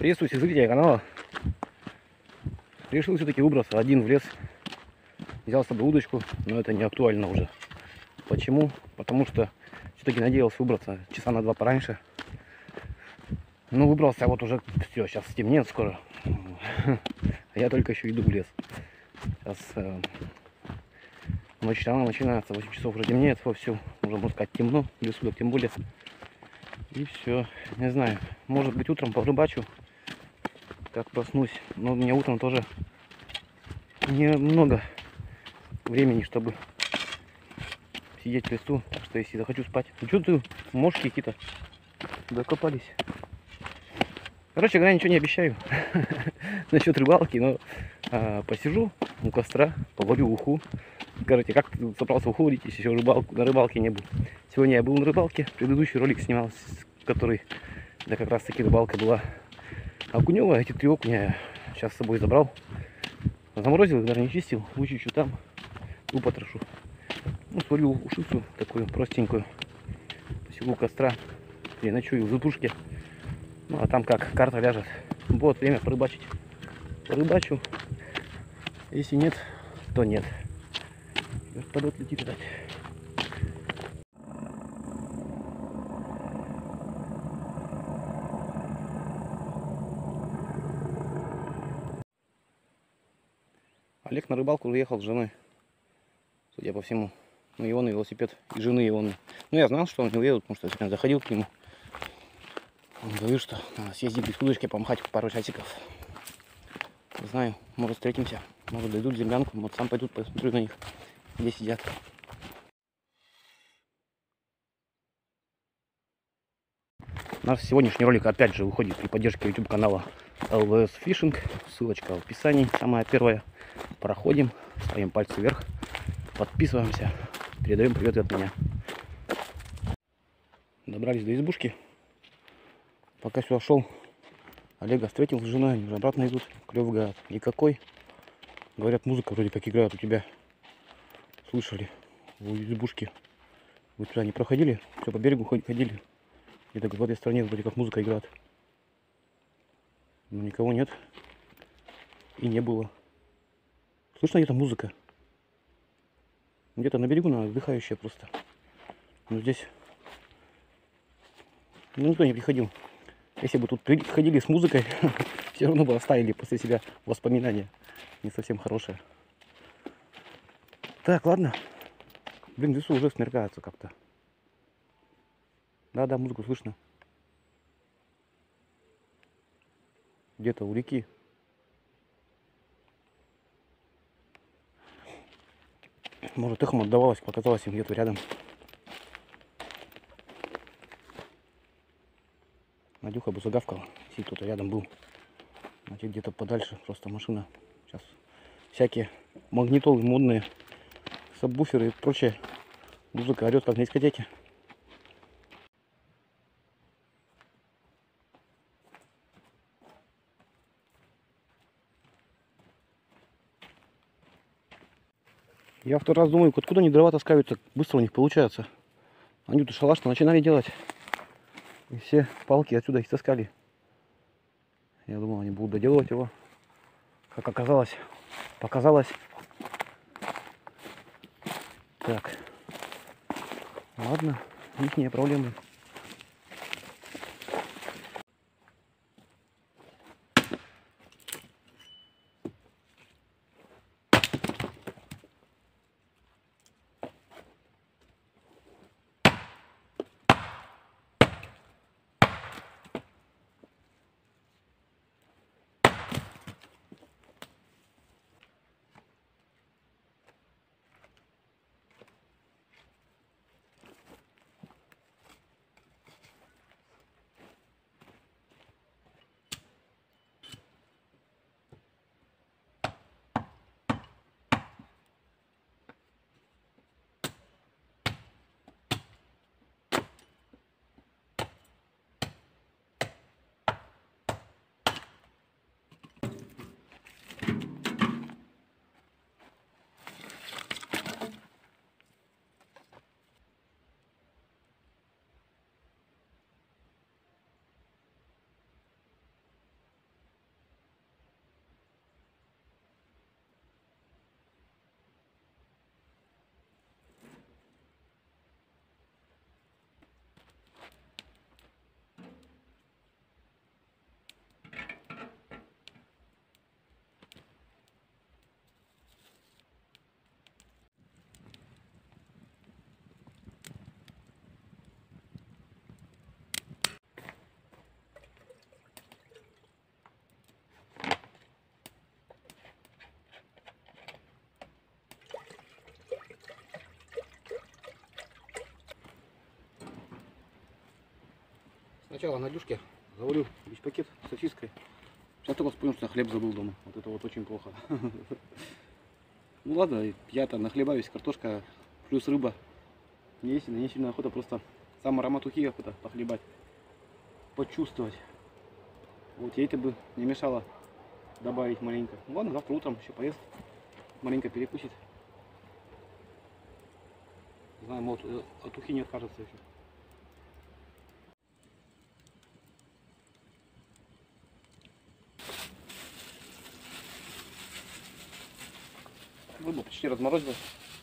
Приветствую всех зрителей канала. Решил все-таки выбраться один в лес. Взял с собой удочку, но это не актуально уже. Почему? Потому что все-таки надеялся выбраться часа на 2 пораньше. Ну, выбрался, а вот уже все, сейчас стемнеет скоро. А я только еще иду в лес. Сейчас ночь рано начинается, 8 часов уже темнеет вовсю. Уже, можно сказать, темно, в лесу, так тем более. И все, не знаю, может быть утром порыбачу, как проснусь. Но у меня утром тоже немного времени, чтобы сидеть в лесу. Так что если захочу спать. Ну что ты, мошки какие-то докопались. Короче говоря, ничего не обещаю насчет рыбалки, но посижу у костра, поварю уху. Скажите, как ты собрался уху варить, если еще на рыбалке не был? Сегодня я был на рыбалке, предыдущий ролик снимал, который, да, как раз таки рыбалка была окуневая. Эти 3 окуня я сейчас с собой забрал. Заморозил их, даже не чистил, вычищу там, потрошу. Ну, сварю ушицу такую простенькую, посижу у костра, переночую в избушке. Ну, а там как карта ляжет. Вот время порыбачить. Порыбачу. Если нет, то нет. Вертолет летит опять. Олег на рыбалку уехал с женой. Судя по всему. Ну, его на велосипед. И жены его. Ну, я знал, что он не уедет, потому что я сегодня заходил к нему. Он говорит, что надо съездить без удочки, помахать пару часиков. Не знаю, может встретимся. Может дойдут землянку, может сам пойдут, посмотрю на них, где сидят. Наш сегодняшний ролик опять же выходит при поддержке YouTube канала LVS Fishing. Ссылочка в описании, самая первая. Проходим, ставим пальцы вверх, подписываемся, передаем привет от меня. Добрались до избушки. Пока сюда шел, Олега встретил с женой, они уже обратно идут. Клев, говорят, никакой. Говорят, музыка вроде как играет у тебя. Слышали в избушке. Вы туда не проходили? Все по берегу ходили. Где-то в этой стороне вроде как музыка играет. Но никого нет. И не было. Слышно где-то музыка. Где-то на берегу, она отдыхающая просто. Но здесь никто не приходил. Если бы тут ходили с музыкой, все равно бы оставили после себя воспоминания. Не совсем хорошие. Так, ладно. Блин, в лесу уже смеркается как-то. Да, музыку слышно. Где-то у реки. Может, эхом отдавалось, показалось им где-то рядом. Надюха бы загавкала, если кто-то рядом был. Значит, где-то подальше просто машина. Сейчас всякие магнитолы модные, сабвуферы и прочее. Музыка орет как на дискотеке. Я второй раз думаю, откуда они дрова таскают, так быстро у них получается. Они тут шалаш начинали делать. И все палки отсюда их таскали. Я думал, они будут доделывать его. Как оказалось, показалось. Так. Ладно, ихние проблемы. Сначала на дюшке заварил весь пакет с сосиской. Сейчас только вспомнил, что я хлеб забыл дома. Вот это вот очень плохо. Ну ладно, я-то нахлебаюсь, картошка плюс рыба. Мне не сильно охота, просто сам аромат ухи охота похлебать, почувствовать. Вот ей-то бы не мешало добавить маленько. Ну ладно, завтра утром еще поест, маленько перекусит. Не знаю, может от ухи не откажется еще. Рыбу почти разморозил.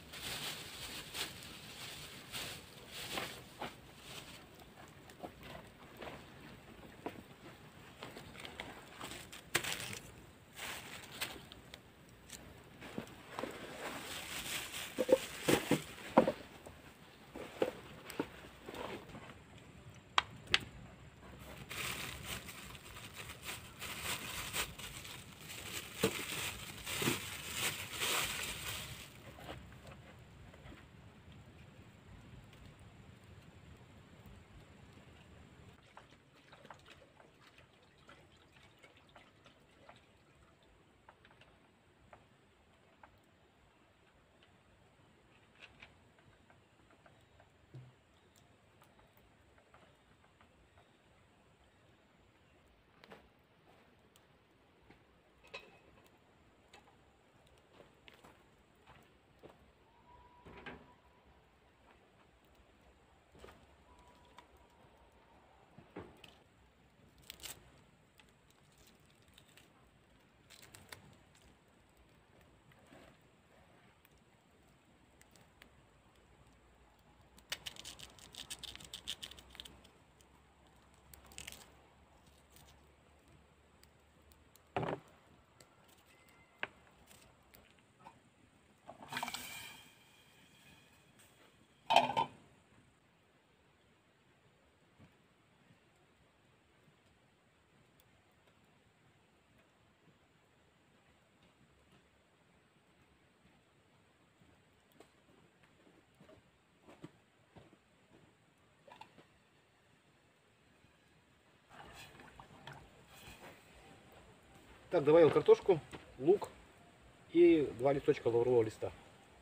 Так, добавил картошку, лук и 2 листочка лаврового листа.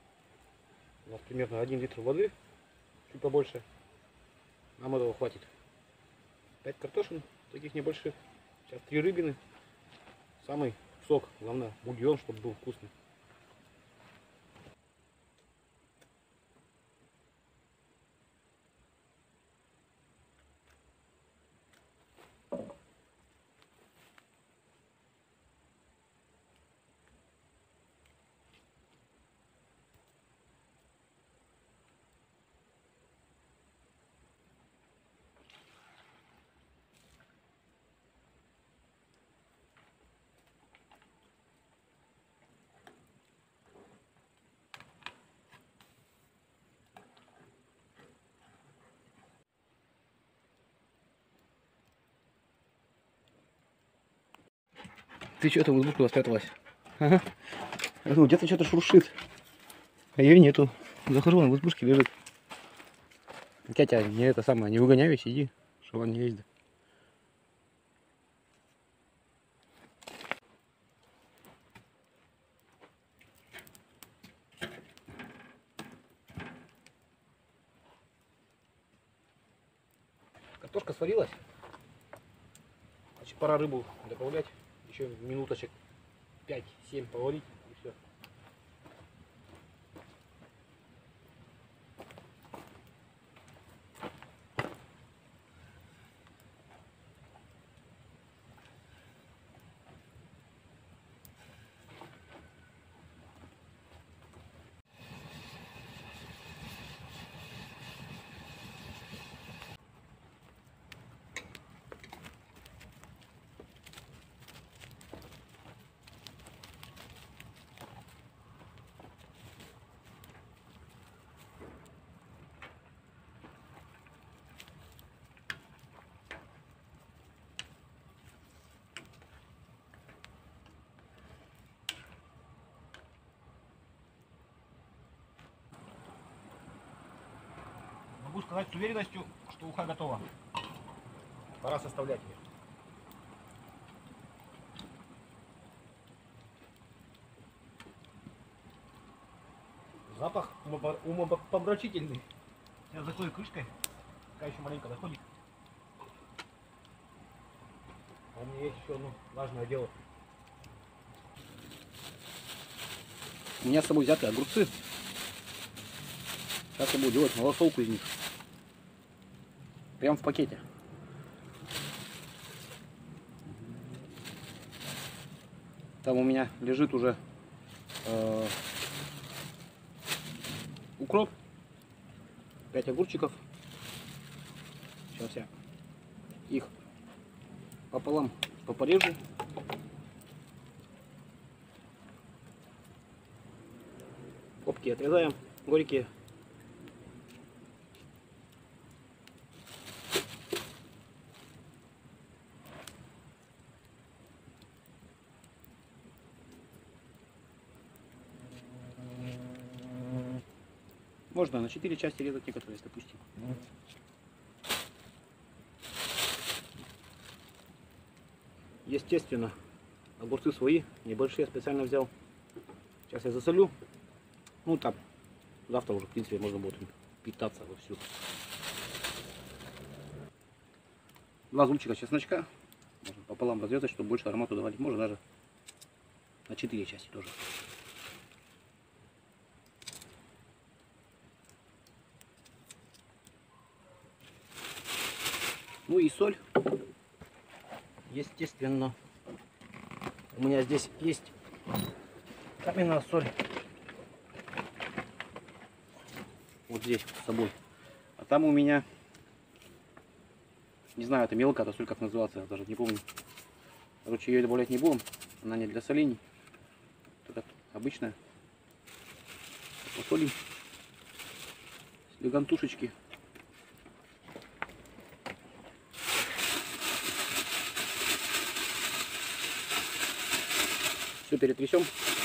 У нас примерно 1 литр воды, чуть побольше. Нам этого хватит. 5 картошин, таких небольших. Сейчас 3 рыбины. Самый сок, главное бульон, чтобы был вкусный. Ты что-то в избушку спряталась? Ага. Ну, где-то что-то шуршит. А ее нету. Захожу, она в избушке лежит. Тятя, не это самое, не выгоняй, сиди, чтобы он не ездит. Картошка сварилась. Значит, пора рыбу добавлять. Еще минуточек 5-7 поварить и все. Могу сказать с уверенностью, что уха готова. Пора составлять ее. Запах умопомрачительный. Сейчас закрою крышкой. Пока еще маленько доходит. А у меня есть еще одно важное дело. У меня с собой взяты огурцы. Сейчас я буду делать малосолку из них. Прям в пакете. Там у меня лежит уже укроп. 5 огурчиков. Сейчас я их пополам порежу. Копки отрезаем, горькие. Можно на 4 части резать некоторые, допустим. Естественно, огурцы свои, небольшие, специально взял. Сейчас я засолю. Ну там, завтра уже, в принципе, можно будет питаться вовсю. 2 зубчика чесночка. Можно пополам разрезать, чтобы больше аромата давали. Можно даже на 4 части тоже. Ну и соль. Естественно, у меня здесь есть каменная соль. Вот здесь с собой. А там у меня, не знаю, это мелкая, это соль как называется, я даже не помню. Короче, ее добавлять не будем. Она не для солений. Это обычная. Посолим. Слегонтушечки. Все перетрясем.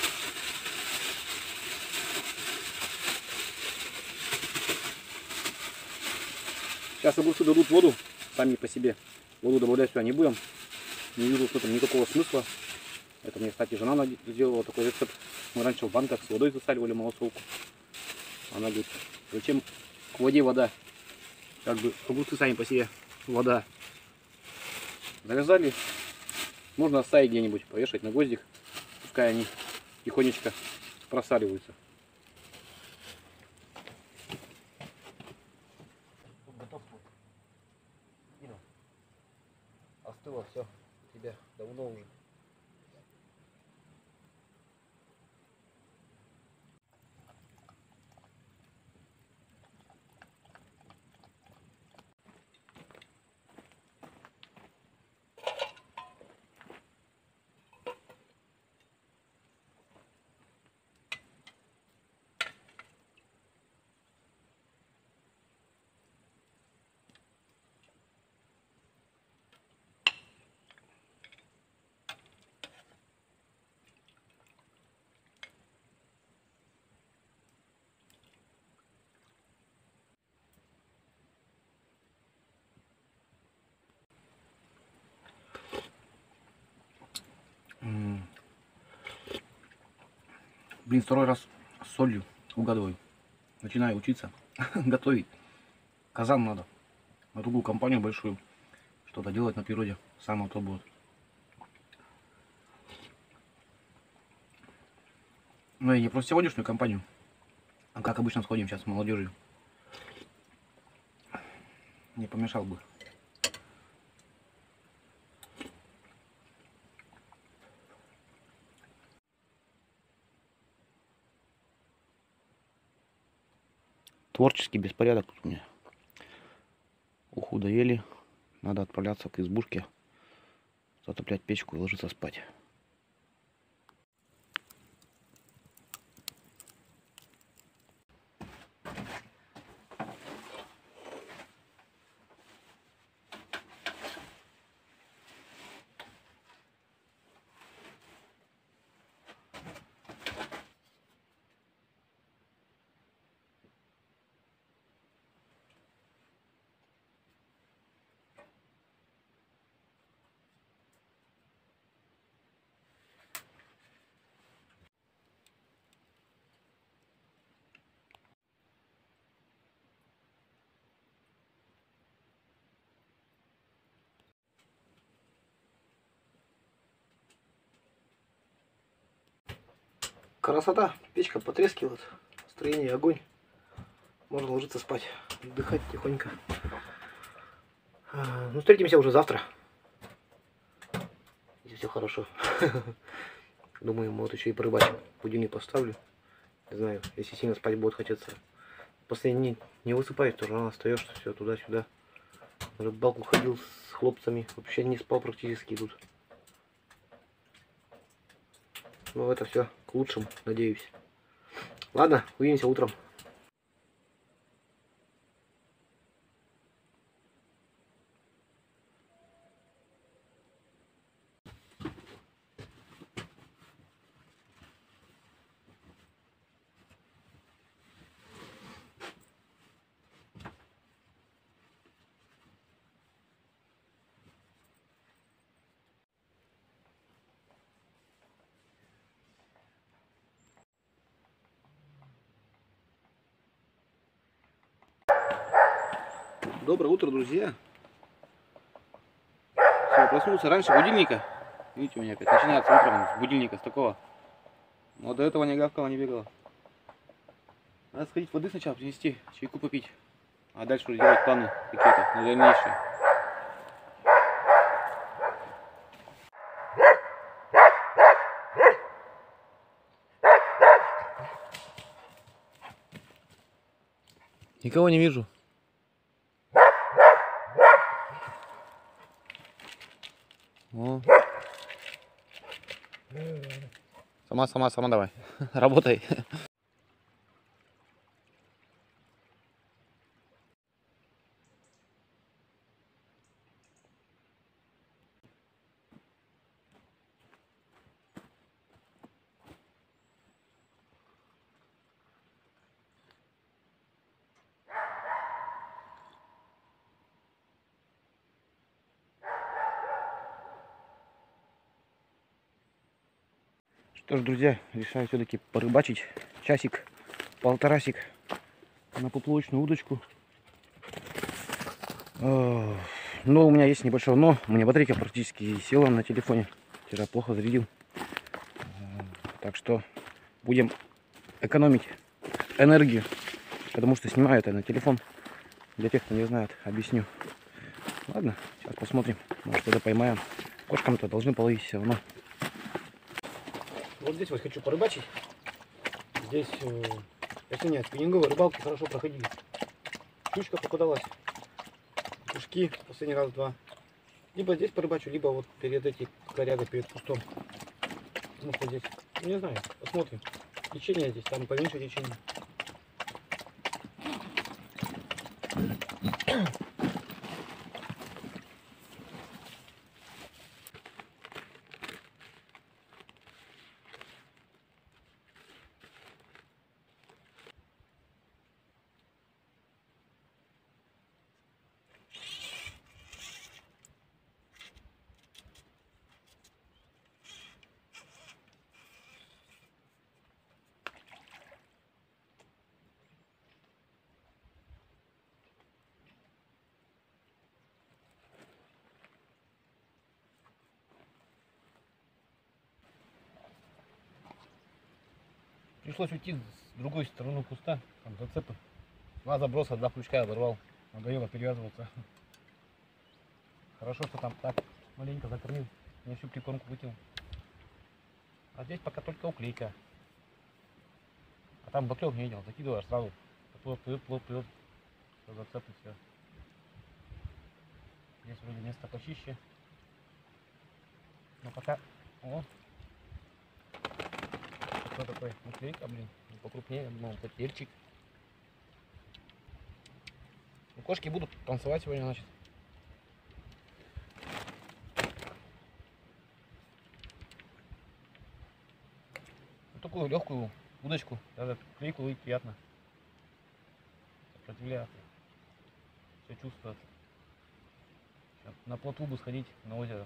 Сейчас огурцы дадут воду сами по себе. Воду добавлять сюда не будем. Не вижу в этом никакого смысла. Это мне, кстати, жена сделала такой рецепт. Мы раньше в банках с водой засаливали малосолку. Она говорит, зачем к воде вода? Как бы огурцы сами по себе вода. Завязали. Можно оставить где-нибудь, повешать на гвоздик. Пускай они тихонечко просаливаются. Готов. Остыло все. У тебя давно уже. Блин, второй раз с солью угадываю. Начинаю учиться готовить. Казан надо. На другую компанию большую. Что-то делать на природе. Самое то будет. Ну и не просто сегодняшнюю компанию. А как обычно сходим сейчас с молодежью. Не помешал бы. Творческий беспорядок тут у меня. Уху доели. Надо отправляться к избушке, затоплять печку и ложиться спать. Красота. Печка потрескивает. Строение огонь. Можно ложиться спать. Отдыхать тихонько. Ну, встретимся уже завтра. Если все хорошо. Думаю, вот еще и порыбачим. Будильник поставлю. Не знаю, если сильно спать будет хотеться. Последний не высыпаюсь, тоже рано остаешься, все туда-сюда. На рыбалку ходил с хлопцами. Вообще не спал практически тут. Но это все к лучшему, надеюсь. Ладно, увидимся утром. Доброе утро, друзья. Все, проснулся раньше будильника. Видите, у меня опять начинается утром с будильника, с такого. Но до этого не гавкала, не бегала. Надо сходить воды сначала принести, чайку попить. А дальше уже делать планы какие-то на дальнейшее. Никого не вижу. О. Сама давай. Работай. Что ж, друзья, решаю все-таки порыбачить часик, полторасик на поплавочную удочку. Но у меня есть небольшое но. У меня батарейка практически села на телефоне. Вчера плохо зарядил. Так что будем экономить энергию, потому что снимаю это на телефон. Для тех, кто не знает, объясню. Ладно, сейчас посмотрим. Может, что-то поймаем. Кошкам-то должны половить все равно. Вот здесь вот хочу порыбачить. Здесь нет, спиннинговые рыбалки хорошо проходили. Щучка попадалась. Кушки последний раз два. Либо здесь порыбачу, либо вот перед этим корягой, перед кустом. Ну что здесь, ну, не знаю, посмотрим. Течение здесь, там поменьше течение. Пришлось уйти с другой стороны куста, там зацепы. Два заброса, два крючка я оборвал. Надоело перевязываться. Хорошо, что там так маленько закормил. Я всю прикормку выкинул. А здесь пока только уклейка. А там баклёв не видел, закидываешь сразу. Плывет. Все зацепы, все. Здесь вроде место почище. Но пока... О! Что такое? Уклейка, блин. Покрупнее, думал, потерчик. Ну, кошки будут танцевать сегодня, значит. Вот такую легкую удочку, даже клейку ловить приятно. Сопротивляется. Все чувствуется. Сейчас на плотву бы сходить на озеро.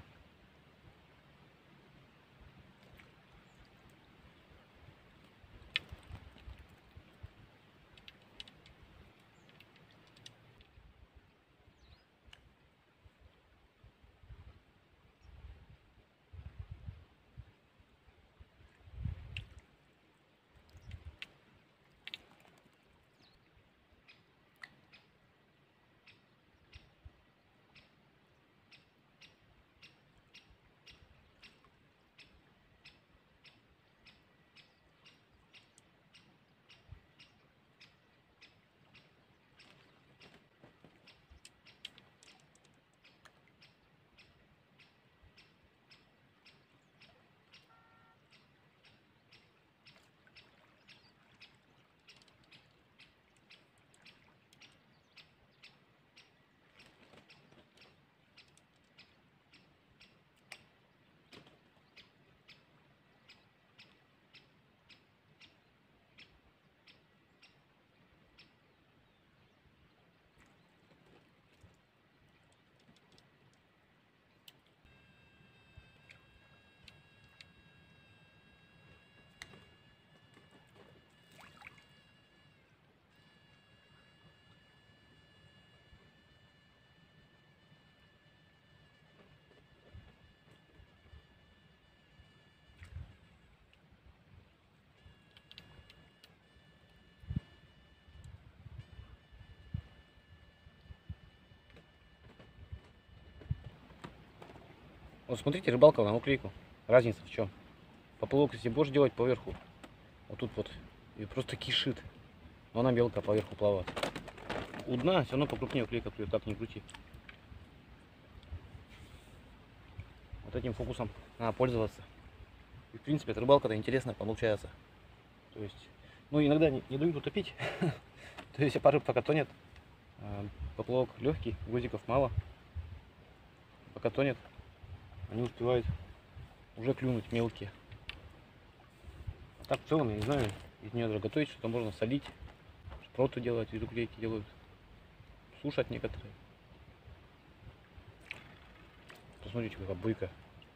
Вот смотрите, рыбалка на уклейку. Разница в чем? Поплавок, если будешь делать поверху, вот тут вот, и просто кишит. Но она мелкая поверху плавает. У дна все равно покрупнее уклейка плюет, как ни крути. Вот этим фокусом надо пользоваться. И в принципе эта рыбалка-то интересная получается. То есть, ну иногда не дают утопить. То есть пара пока тонет. Поплавок легкий, грузиков мало. Пока тонет, они успевают уже клюнуть мелкие. А так в целом, я не знаю, из нее даже готовить что-то можно, солить. Шпроты делать, из уклейки делают. Сушат некоторые. Посмотрите, какая буйка.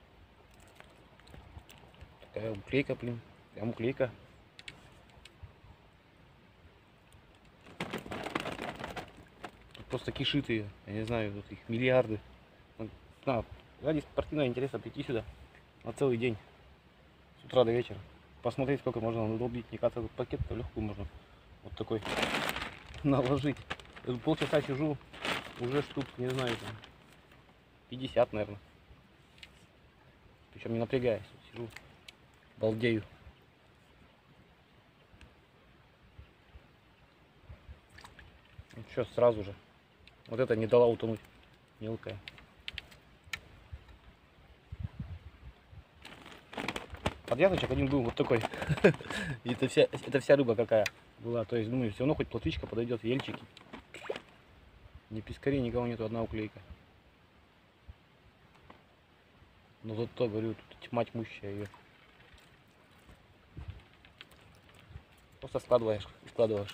Такая уклейка, блин. Прям уклейка. Тут просто кишит ее. Я не знаю, тут их миллиарды. Ради спортивного интереса прийти сюда на целый день. С утра до вечера. Посмотреть, сколько можно надолбить. Мне кажется, этот пакет-то легкую можно вот такой наложить. Я тут полчаса сижу, уже штук, не знаю, там 50, наверное. Причем не напрягаясь. Сижу, балдею. Ну что, сразу же. Вот это не дала утонуть. Мелкая. Подвязочек один был вот такой. И это вся рыба какая была. То есть, думаю, все равно хоть плотвичка подойдет, ельчики. Ни пескарей, никого нету, одна уклейка. Но зато, говорю, тут тьма тьмущая ее. Просто складываешь и складываешь.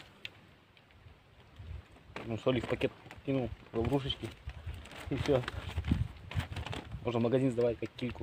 Ну, соли в пакет кинул, в игрушечки. И все. Можно в магазин сдавать как кильку.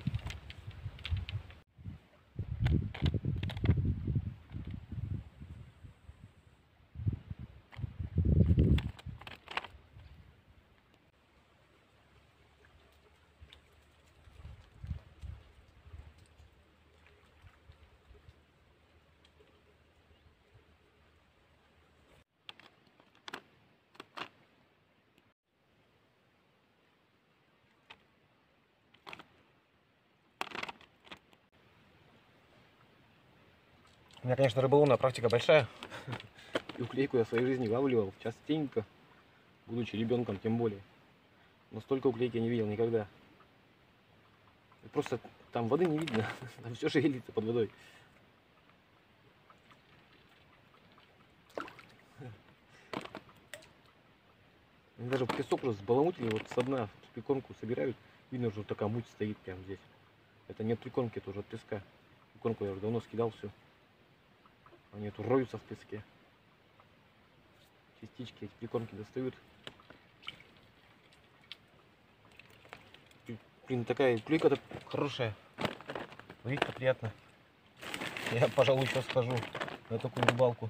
У меня, конечно, рыболовная практика большая. И уклейку я в своей жизни вылавливал частенько, будучи ребенком тем более. Но столько уклейки я не видел никогда. И просто там воды не видно, там все шевелится под водой. Они даже песок уже сбаламутили, вот со дна прикормку собирают. Видно, что такая муть стоит прямо здесь. Это не от прикормки, это уже от песка. Прикормку я уже давно скидал все. Они тут роются в песке. Частички эти прикормки достают. И, блин, такая клейка-то хорошая. Ловить-то приятно. Я, пожалуй, еще схожу на такую рыбалку.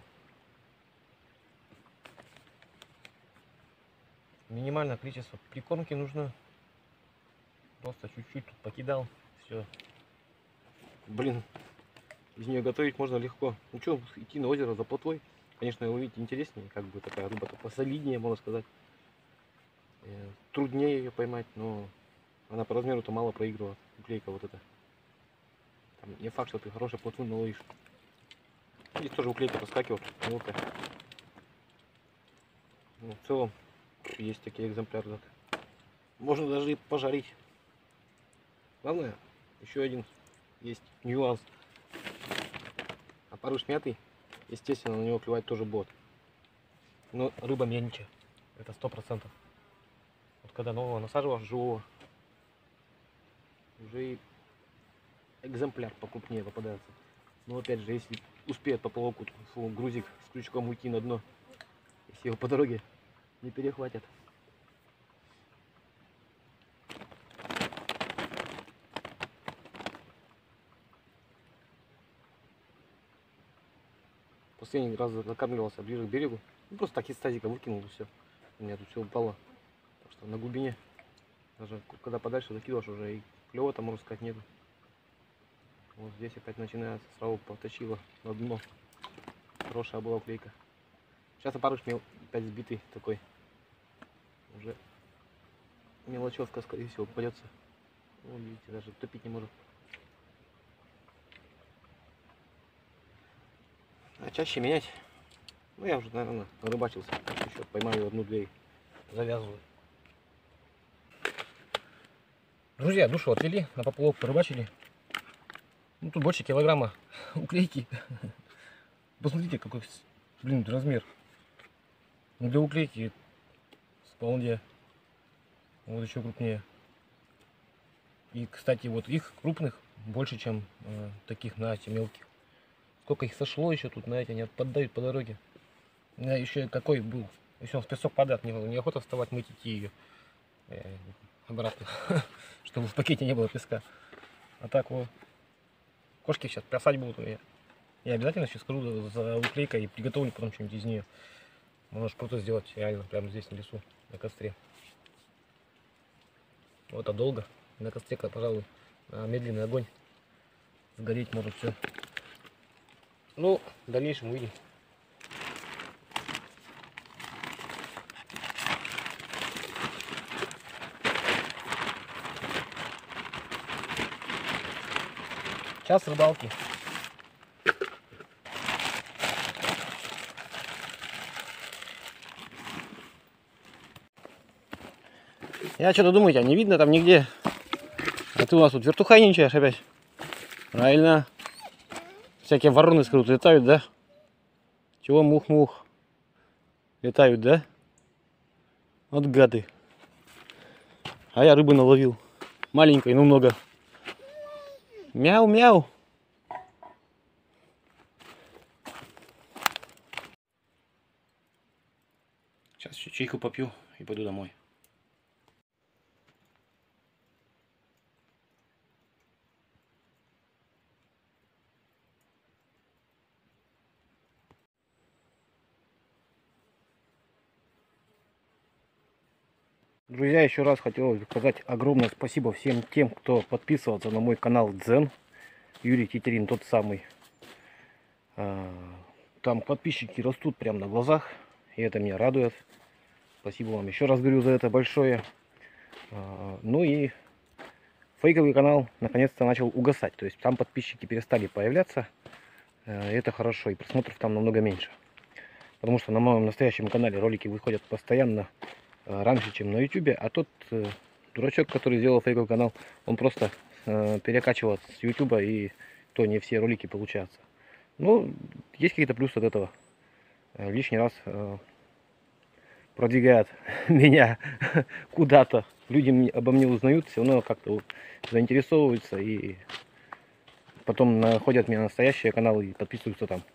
Минимальное количество прикормки нужно. Просто чуть-чуть тут покидал. Все. Блин, из нее готовить можно легко. Ну что, идти на озеро за плотвой. Конечно, ловить интереснее, как бы такая рыба-то посолиднее, можно сказать. Труднее ее поймать, но она по размеру-то мало проигрывает. Уклейка вот эта. Там не факт, что ты хороший плотву наловишь. Здесь тоже уклейка проскакивает, мелкая. Ну, в целом, есть такие экземпляры. Можно даже и пожарить. Главное, еще один есть нюанс. Опарыш мятый, естественно, на него клевать тоже бот. Но рыба меньше, это 100%. Вот когда нового насаживаешь, живого, уже и экземпляр покрупнее попадается. Но опять же, если успеет поплавку грузик с крючком уйти на дно, если его по дороге не перехватят. Последний раз закармливался ближе к берегу. Ну, просто так из тазика выкинул и все. У меня тут все упало. Так что на глубине, даже когда подальше закидываешь, уже и клёва там, можно сказать, нету. Вот здесь опять начинается, сразу потащило на дно. Хорошая была уклейка. Сейчас опарыш опять сбитый такой. Уже мелочевка, скорее всего, попадется. Вон, видите, даже топить не может. А чаще менять. Ну, я уже, наверное, рыбачился. Еще поймаю одну-две, завязываю. Друзья, душу отвели, на поплавок порыбачили. Ну, тут больше килограмма уклейки. Посмотрите, какой, блин, размер. Ну, для уклейки вполне. Вот еще крупнее. И, кстати, вот их крупных больше, чем таких на эти мелких. Сколько их сошло еще тут, на эти, они поддают по дороге. Еще какой был. Если он в песок падает, неохота вставать, мыть идти ее обратно, чтобы в пакете не было песка. А так вот, кошки сейчас плясать будут. Я обязательно сейчас скажу за уклейкой и приготовлю потом что-нибудь из нее. Можно что-то сделать реально прямо здесь на лесу, на костре. Вот, а долго. На костре, пожалуй, на медленный огонь сгореть может все. Ну, в дальнейшем увидим. Час рыбалки. Я что-то думаю, тебя не видно там нигде. А ты у нас тут вертухайничаешь опять. Правильно. Всякие вороны с крут летают, да? Чего мух-мух? Летают, да? Вот гады. А я рыбы наловил. Маленькой, но много. Мяу-мяу. Сейчас еще чайку попью и пойду домой. Друзья, еще раз хотел сказать огромное спасибо всем тем, кто подписывался на мой канал Дзен. Юрий Тетерин, тот самый. Там подписчики растут прямо на глазах, и это меня радует. Спасибо вам еще раз говорю за это большое. Ну и фейковый канал наконец-то начал угасать. То есть там подписчики перестали появляться. Это хорошо, и просмотров там намного меньше. Потому что на моем настоящем канале ролики выходят постоянно раньше, чем на YouTube. А тот дурачок, который сделал фейковый канал, он просто перекачивал с YouTube, и то не все ролики получаются. Ну, есть какие-то плюсы от этого. Лишний раз продвигает меня куда-то. Люди обо мне узнают, все равно как-то заинтересовываются и потом находят меня настоящие каналы и подписываются там.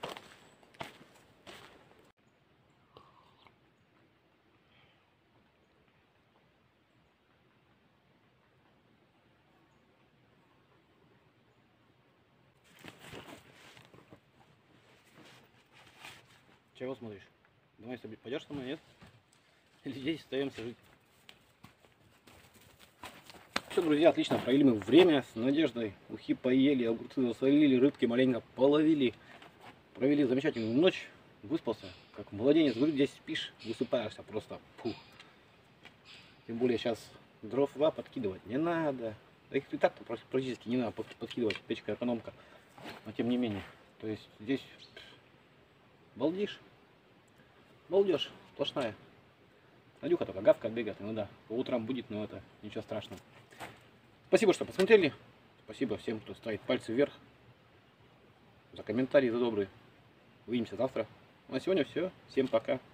Чего смотришь? Давай с тобой пойдешь со мной, нет? Или здесь остаемся жить? Все, друзья, отлично провели мы время с Надеждой. Ухи поели, огурцы засолили, рыбки маленько половили. Провели замечательную ночь. Выспался, как младенец. Говорю, здесь спишь, высыпаешься просто. Фух. Тем более сейчас дрова подкидывать не надо. Да их и так-то практически не надо подкидывать. Печка экономка. Но тем не менее. То есть здесь балдишь. Балдеж сплошная. Надюха только гавкает, бегает иногда. По утрам будет, но это ничего страшного. Спасибо, что посмотрели. Спасибо всем, кто ставит пальцы вверх. За комментарии, за добрые. Увидимся завтра. Ну, а сегодня все. Всем пока.